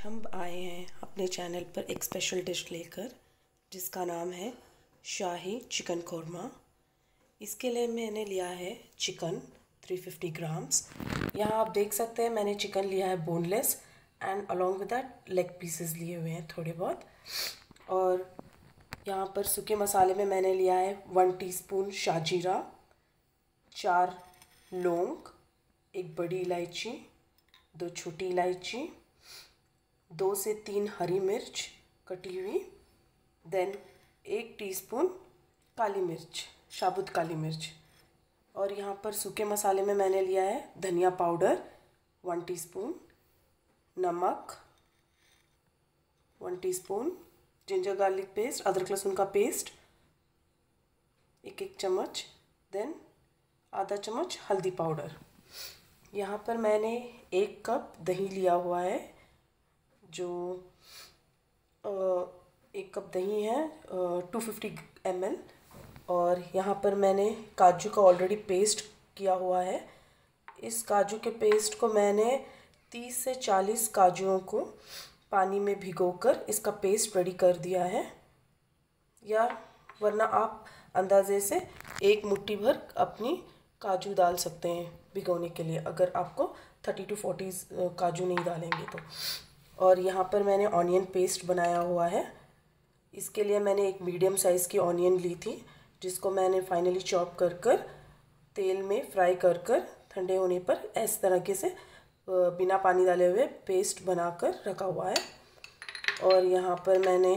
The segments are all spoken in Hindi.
हम आए हैं अपने चैनल पर एक स्पेशल डिश लेकर जिसका नाम है शाही चिकन कोरमा। इसके लिए मैंने लिया है चिकन 350 ग्राम्स। यहाँ आप देख सकते हैं मैंने चिकन लिया है boneless and along with that leg pieces लिए हुए हैं थोड़े बहुत। और यहाँ पर सूखे मसाले में मैंने लिया है 1 टीस्पून शाजीरा, 4 लौंग, 1 बड़ी इलायची, 2 छोटी इलायची, 2 से 3 हरी मिर्च कटी हुई, देन 1 टीस्पून काली मिर्च, साबुत काली मिर्च। और यहाँ पर सूखे मसाले में मैंने लिया है धनिया पाउडर 1 टीस्पून, नमक 1 टीस्पून, जिंजर गार्लिक पेस्ट अदरक लहसुन का पेस्ट 1 चम्मच, देन आधा चम्मच हल्दी पाउडर। यहाँ पर मैंने 1 कप दही लिया हुआ है, जो 1 कप दही है 250 ml। और यहाँ पर मैंने काजू का ऑलरेडी पेस्ट किया हुआ है। इस काजू के पेस्ट को मैंने 30 से 40 काजुओं को पानी में भिगोकर इसका पेस्ट रेडी कर दिया है, या वरना आप अंदाजे से 1 मुट्ठी भर अपनी काजू डाल सकते हैं भिगोने के लिए, अगर आपको 30 to 40 काजू नहीं डालेंगे तो। और यहाँ पर मैंने ऑनियन पेस्ट बनाया हुआ है। इसके लिए मैंने एक मीडियम साइज़ की ऑनियन ली थी, जिसको मैंने फाइनली चॉप कर तेल में फ्राई कर ठंडे होने पर इस तरीके से बिना पानी डाले हुए पेस्ट बनाकर रखा हुआ है। और यहाँ पर मैंने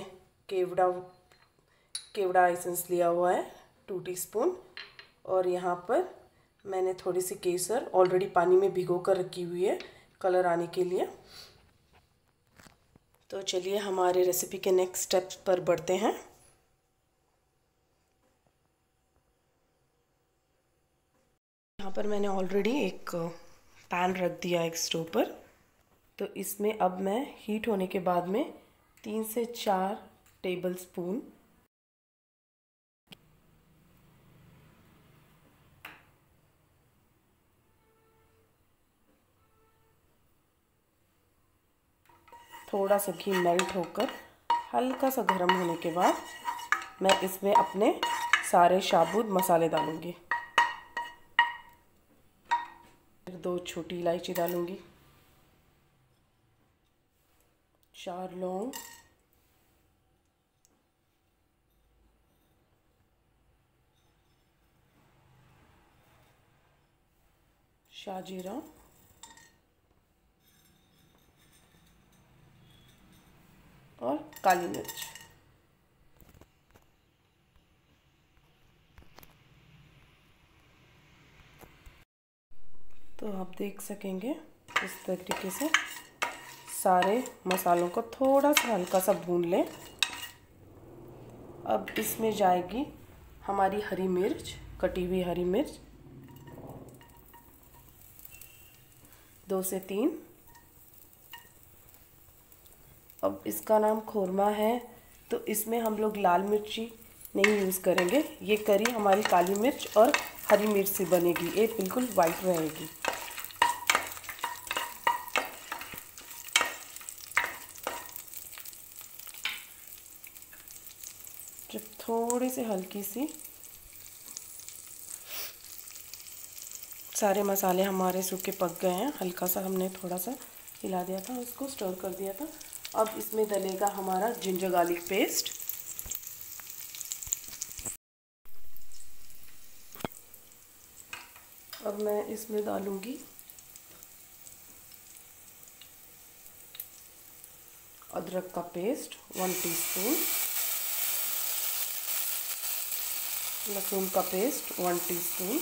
केवड़ा एसेंस लिया हुआ है 2 टीस्पून। और यहाँ पर मैंने थोड़ी सी केसर ऑलरेडी पानी में भिगो कर रखी हुई है कलर आने के लिए। तो चलिए हमारे रेसिपी के नेक्स्ट स्टेप पर बढ़ते हैं। यहाँ पर मैंने ऑलरेडी एक पैन रख दिया एक स्टोव पर। तो इसमें अब मैं हीट होने के बाद में 3 से 4 टेबलस्पून थोड़ा सा घी मेल्ट होकर हल्का सा गर्म होने के बाद मैं इसमें अपने सारे साबुत मसाले डालूँगी। 2 छोटी इलायची डालूँगी, 4 लौंग, शाजीरा, और काली मिर्च। तो आप देख सकेंगे इस तरीके से सारे मसालों को थोड़ा सा हल्का सा भून लें। अब इसमें जाएगी हमारी हरी मिर्च, कटी हुई हरी मिर्च 2 से 3। अब इसका नाम खोरमा है तो इसमें हम लोग लाल मिर्ची नहीं यूज़ करेंगे। ये करी हमारी काली मिर्च और हरी मिर्च से बनेगी, ये बिल्कुल वाइट रहेगी। जब थोड़ी सी हल्की सी सारे मसाले हमारे सूखे पक गए हैं, हल्का सा हमने थोड़ा सा हिला दिया था, उसको स्टर कर दिया था। अब इसमें डलेगा हमारा जिंजर गार्लिक पेस्ट। अब मैं इसमें डालूंगी अदरक का पेस्ट 1 टीस्पून, लहसुन का पेस्ट 1 टीस्पून,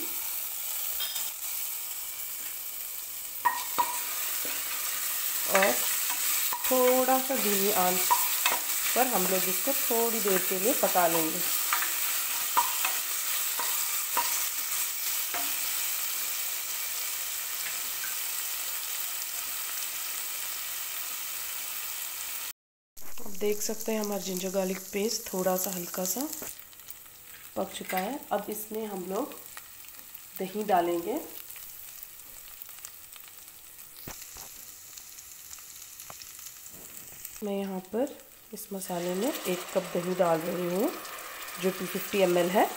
और थोड़ा सा धीमी आंच पर हम लोग इसको थोड़ी देर के लिए पका लेंगे। अब देख सकते हैं हमारा जिंजर गार्लिक पेस्ट थोड़ा सा हल्का सा पक चुका है। अब इसमें हम लोग दही डालेंगे। मैं यहाँ पर इस मसाले में 1 कप दही डाल रही हूँ जो 250 ml है।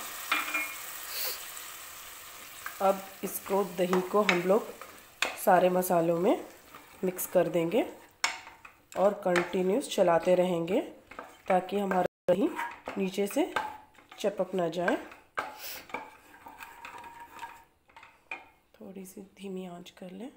अब इसको दही को हम लोग सारे मसालों में मिक्स कर देंगे और कंटिन्यूस चलाते रहेंगे ताकि हमारा दही नीचे से चिपक ना जाए। थोड़ी सी धीमी आंच कर लें।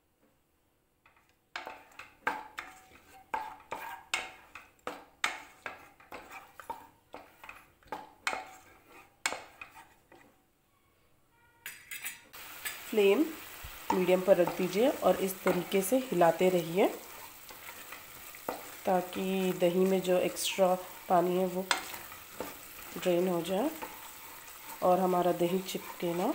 फ्लेम मीडियम पर रख दीजिए और इस तरीके से हिलाते रहिए ताकि दही में जो एक्स्ट्रा पानी है वो ड्रेन हो जाए और हमारा दही चिपके ना।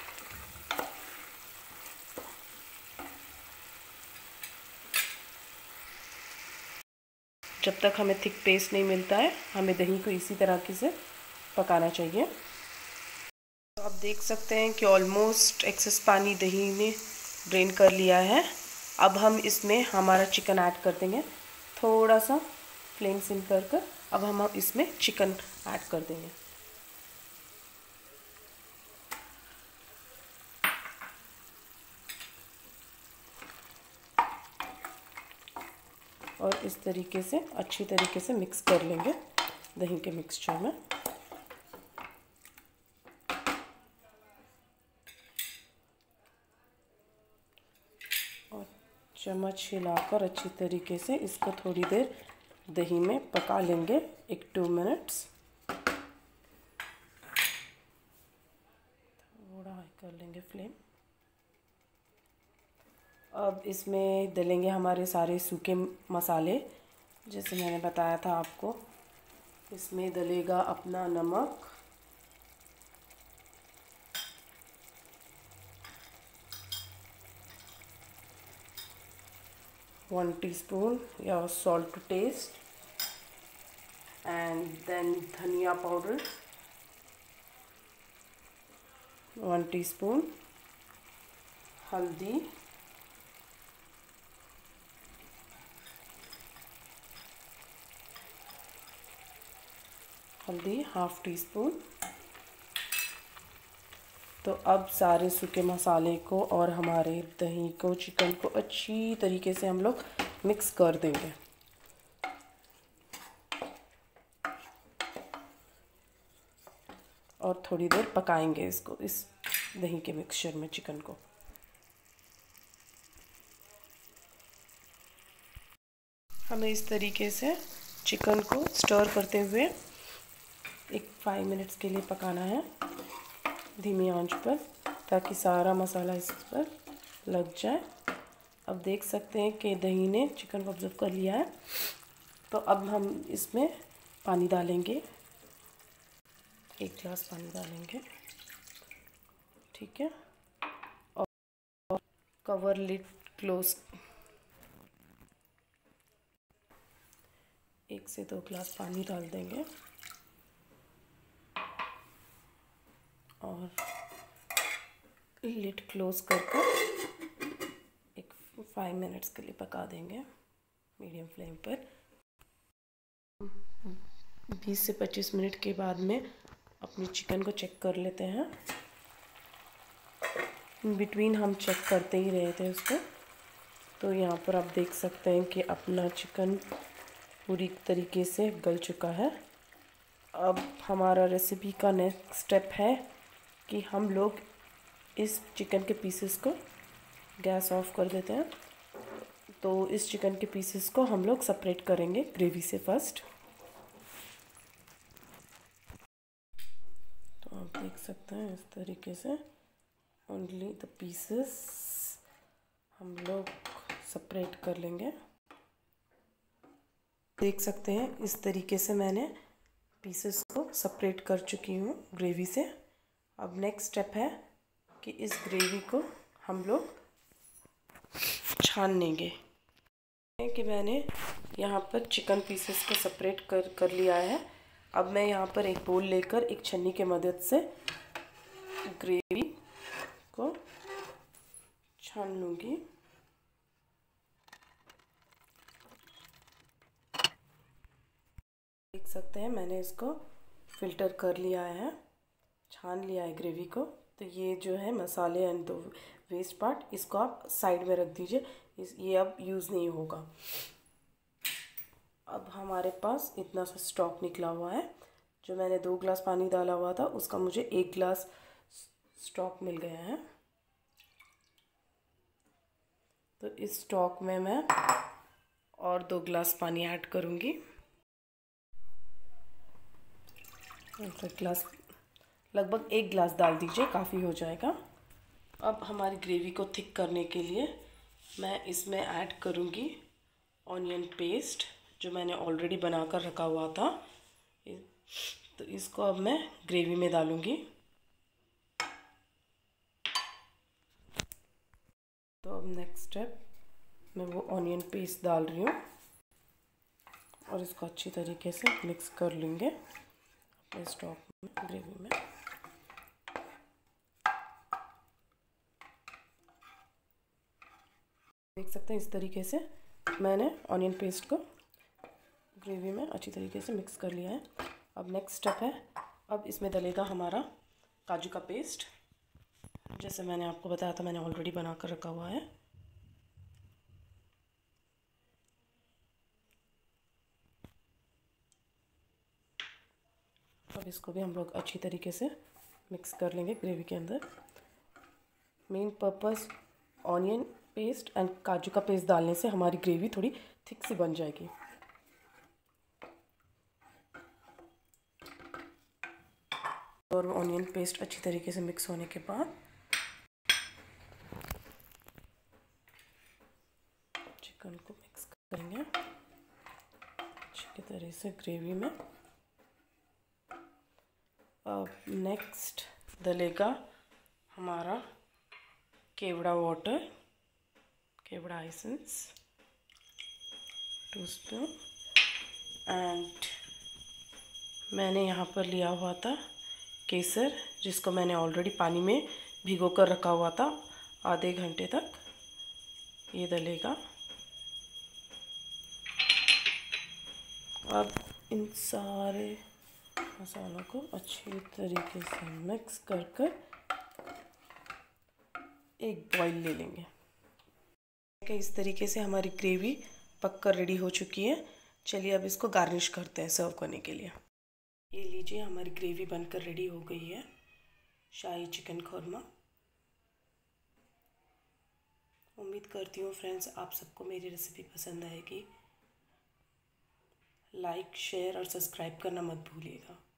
जब तक हमें थिक पेस्ट नहीं मिलता है हमें दही को इसी तरह से पकाना चाहिए। तो आप देख सकते हैं कि ऑलमोस्ट एक्सेस पानी दही ने ड्रेन कर लिया है। अब हम इसमें हमारा चिकन ऐड कर देंगे। थोड़ा सा फ्लेम सिम कर अब हम इसमें चिकन ऐड कर देंगे। और इस तरीके से अच्छी तरीके से मिक्स कर लेंगे दही के मिक्सचर में। और चम्मच हिलाकर अच्छी तरीके से इसको थोड़ी देर दही में पका लेंगे 1-2 मिनट्स। थोड़ा हाई कर लेंगे फ्लेम। अब इसमें डलेंगे हमारे सारे सूखे मसाले जैसे मैंने बताया था आपको। इसमें डलेगा अपना नमक, वन टीस्पून या salt to taste, and then धनिया पाउडर 1 टीस्पून, हल्दी, हाफ टी स्पून। तो अब सारे सूखे मसाले को और हमारे दही को, चिकन को अच्छी तरीके से हम लोग मिक्स कर देंगे। और थोड़ी देर पकाएंगे इसको, इस दही के मिक्सचर में चिकन को। हमें इस तरीके से चिकन को स्टर करते हुए 5 मिनट्स के लिए पकाना है धीमी आंच पर ताकि सारा मसाला इस पर लग जाए। अब देख सकते हैं कि दही ने चिकन को ऑब्जर्व कर लिया है। तो अब हम इसमें पानी डालेंगे, 1 गिलास पानी डालेंगे, ठीक है। और कवर लिड क्लोज, 1 से 2 गिलास पानी डाल देंगे और लिड क्लोज कर 5 मिनट्स के लिए पका देंगे मीडियम फ्लेम पर। 20 से 25 मिनट के बाद में अपनी चिकन को चेक कर लेते हैं। इन बिटवीन हम चेक करते ही रहे थे उसको। तो यहाँ पर आप देख सकते हैं कि अपना चिकन पूरी तरीके से गल चुका है। अब हमारा रेसिपी का नेक्स्ट स्टेप है कि हम लोग इस चिकन के पीसेस को गैस ऑफ कर देते हैं। तो इस चिकन के पीसेस को हम लोग सेपरेट करेंगे ग्रेवी से फर्स्ट। तो आप देख सकते हैं इस तरीके से ओनली द पीसेस हम लोग सेपरेट कर लेंगे। देख सकते हैं इस तरीके से मैंने पीसेस को सेपरेट कर चुकी हूँ ग्रेवी से। अब नेक्स्ट स्टेप है कि इस ग्रेवी को हम लोग छान लेंगे। कि मैंने यहाँ पर चिकन पीसेस को सेपरेट कर लिया है। अब मैं यहाँ पर एक बोल लेकर एक छन्नी के मदद से ग्रेवी को छान लूँगी। सकते हैं मैंने इसको फ़िल्टर कर लिया है, छान लिया है ग्रेवी को। तो ये जो है मसाले एंड दो वेस्ट पार्ट, इसको आप साइड में रख दीजिए, ये अब यूज़ नहीं होगा। अब हमारे पास इतना सा स्टॉक निकला हुआ है। जो मैंने 2 गिलास पानी डाला हुआ था उसका मुझे 1 गिलास स्टॉक मिल गया है। तो इस स्टॉक में मैं और 2 गिलास पानी ऐड करूँगी। गिलास, लगभग 1 गिलास डाल दीजिए, काफ़ी हो जाएगा। अब हमारी ग्रेवी को थिक करने के लिए मैं इसमें ऐड करूँगी ऑनियन पेस्ट, जो मैंने ऑलरेडी बनाकर रखा हुआ था। तो इसको अब मैं ग्रेवी में डालूँगी। तो अब नेक्स्ट स्टेप, मैं वो ऑनियन पेस्ट डाल रही हूँ और इसको अच्छी तरीके से मिक्स कर लेंगे अपने स्टॉक में, ग्रेवी में। देख सकते हैं इस तरीके से मैंने ऑनियन पेस्ट को ग्रेवी में अच्छी तरीके से मिक्स कर लिया है। अब नेक्स्ट स्टेप है, अब इसमें डलेगा हमारा काजू का पेस्ट। जैसे मैंने आपको बताया था, मैंने ऑलरेडी बना कर रखा हुआ है। अब इसको भी हम लोग अच्छी तरीके से मिक्स कर लेंगे ग्रेवी के अंदर। Main purpose onion paste and काजू का पेस्ट डालने से हमारी ग्रेवी थोड़ी थिक सी बन जाएगी। और ऑनियन पेस्ट अच्छी तरीके से मिक्स होने के बाद चिकन को मिक्स करेंगे अच्छी तरह से ग्रेवी में। अब नेक्स्ट डलेगा हमारा kewra water, kewra essence 2 spoon. And मैंने यहाँ पर लिया हुआ था केसर, जिसको मैंने ऑलरेडी पानी में भिगो कर रखा हुआ था आधे घंटे तक। ये डलेगा। अब इन सारे मसालों को अच्छी तरीके से मिक्स कर कर एक बॉईल ले लेंगे। इस तरीके से हमारी ग्रेवी पककर रेडी हो चुकी है। चलिए अब इसको गार्निश करते हैं सर्व करने के लिए। ये लीजिए, हमारी ग्रेवी बनकर रेडी हो गई है, शाही चिकन कौरमा। उम्मीद करती हूँ फ्रेंड्स आप सबको मेरी रेसिपी पसंद आएगी। लाइक, शेयर और सब्सक्राइब करना मत भूलिएगा।